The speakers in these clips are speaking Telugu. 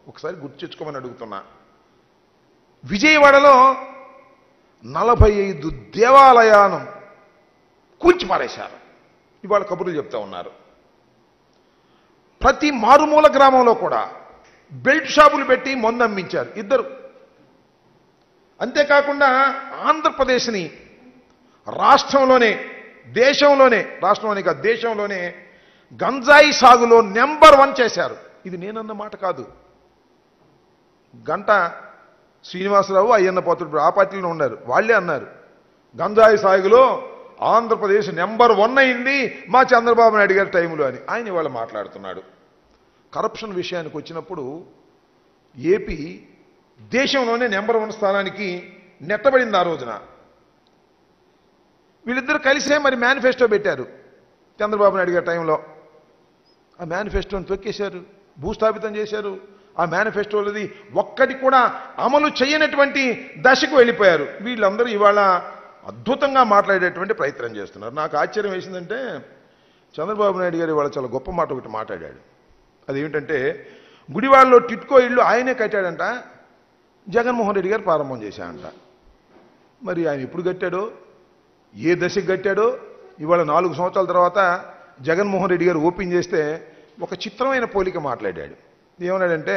ఒకసారి గుర్తు తెచ్చుకోమని అడుగుతున్నా. విజయవాడలో 45 దేవాలయాలను కూల్చిపారేశారు. ఇవాళ కబుర్లు చెప్తా ఉన్నారు. ప్రతి మారుమూల గ్రామంలో కూడా బెల్ట్ షాపులు పెట్టి మందు అమ్మించారు ఇద్దరు. అంతేకాకుండా ఆంధ్రప్రదేశ్ని రాష్ట్రంలోనే దేశంలోనే గంజాయి సాగులో నెంబర్ 1 చేశారు. ఇది నేనన్న మాట కాదు. గంట శ్రీనివాసరావు, అయ్యన్న పోతుడు ఆ పార్టీలో ఉన్నారు, వాళ్ళే అన్నారు గంజాయి సాగులో ఆంధ్రప్రదేశ్ నెంబర్ 1 అయింది మా చంద్రబాబు నాయుడు గారి టైంలో అని. ఆయన ఇవాళ మాట్లాడుతున్నాడు. కరప్షన్ విషయానికి వచ్చినప్పుడు ఏపీ దేశంలోనే నెంబర్ 1 స్థానానికి నెట్టబడింది ఆ రోజున. వీళ్ళిద్దరు కలిసే మరి మేనిఫెస్టో పెట్టారు చంద్రబాబు నాయుడు గారి టైంలో. ఆ మేనిఫెస్టోని తొక్కేశారు, భూస్థాపితం చేశారు. ఆ మేనిఫెస్టోలది ఒక్కటి కూడా అమలు చేయనటువంటి దశకు వెళ్ళిపోయారు. వీళ్ళందరూ ఇవాళ అద్భుతంగా మాట్లాడేటువంటి ప్రయత్నం చేస్తున్నారు. నాకు ఆశ్చర్యం వేసిందంటే చంద్రబాబు నాయుడు గారు ఇవాళ చాలా గొప్ప మాట ఒకటి మాట్లాడాడు. అదేమిటంటే గుడివాడలో టిట్కో ఇళ్ళు ఆయనే కట్టాడంట, జగన్మోహన్ రెడ్డి గారు ప్రారంభం చేశాడంట. మరి ఆయన ఎప్పుడు కట్టాడో, ఏ దశకు కట్టాడో ఇవాళ 4 సంవత్సరాల తర్వాత జగన్మోహన్ రెడ్డి గారు ఓపెన్ చేస్తే ఒక చిత్రమైన పోలిక మాట్లాడాడు. ఏమన్నాడంటే,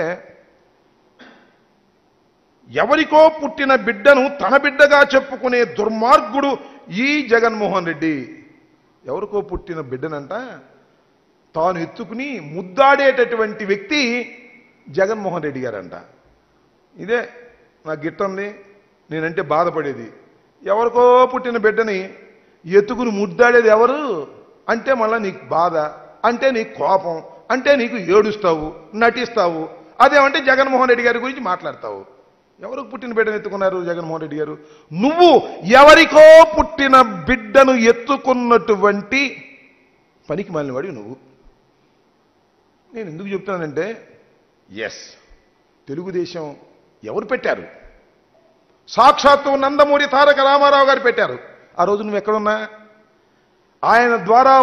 ఎవరికో పుట్టిన బిడ్డను తన బిడ్డగా చెప్పుకునే దుర్మార్గుడు ఈ జగన్మోహన్ రెడ్డి. ఎవరికో పుట్టిన బిడ్డనంట తాను ఎత్తుకుని ముద్దాడేటటువంటి వ్యక్తి జగన్మోహన్ రెడ్డి గారంట. ఇదే నాకు గిట్టంది, నేనంటే బాధపడేది. ఎవరికో పుట్టిన బిడ్డని ఎత్తుకుని ముద్దాడేది ఎవరు అంటే మళ్ళీ నీకు బాధ, అంటే నీకు కోపం, అంటే నీకు ఏడుస్తావు, నటిస్తావు. అదేమంటే జగన్మోహన్ రెడ్డి గారి గురించి మాట్లాడతావు. ఎవరికి పుట్టిన బిడ్డను ఎత్తుకున్నారు జగన్మోహన్ రెడ్డి గారు? నువ్వు ఎవరికో పుట్టిన బిడ్డను ఎత్తుకున్నటువంటి పనికి మాలినవాడి నువ్వు. నేను ఎందుకు చెప్తానంటే, ఎస్, తెలుగుదేశం ఎవరు పెట్టారు? సాక్షాత్తు నందమూరి తారక రామారావు గారు పెట్టారు. ఆ రోజు నువ్వు ఎక్కడున్నా ఆయన ద్వారా